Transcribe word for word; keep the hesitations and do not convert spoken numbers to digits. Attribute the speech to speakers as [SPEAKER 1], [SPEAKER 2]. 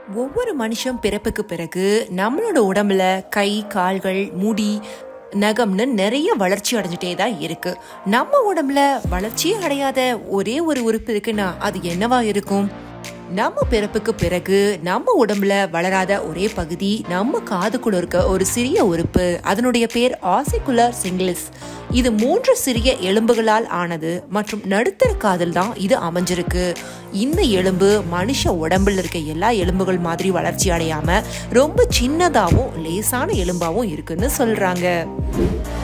[SPEAKER 1] ஒவ்வொரு மனுஷன் பிறப்புக்கு பிறகு நம்மளோட உடம்புல கை, கால்கள், முடி, நகம்னு நிறைய வளர்ச்சி அடைஞ்சிட்டே தான் இருக்கு. நம்ம உடம்புல வளர்ச்சியே அடையாத ஒரே ஒரு உறுப்பு இருக்குன்னா அது என்னவா இருக்கும்? நம்ம பிறப்புக்கு பிறகு நம்ம உடம்புல வளராத ஒரே பகுதி நம்ம காதுக்குள்ள இருக்க ஒரு சிறிய உறுப்பு. அதனுடைய பேர் ஆசிகுலர் சிங்கிள்ஸ். இது மூன்று சிறிய எலும்புகளால் ஆனது மற்றும் நடுத்தர காதில் தான் இது அமைஞ்சிருக்கு. இந்த எலும்பு மனுஷ உடம்புல இருக்க எல்லா எலும்புகள் மாதிரி வளர்ச்சி அடையாம ரொம்ப சின்னதாவும் லேசான எலும்பாவும் இருக்குன்னு சொல்றாங்க.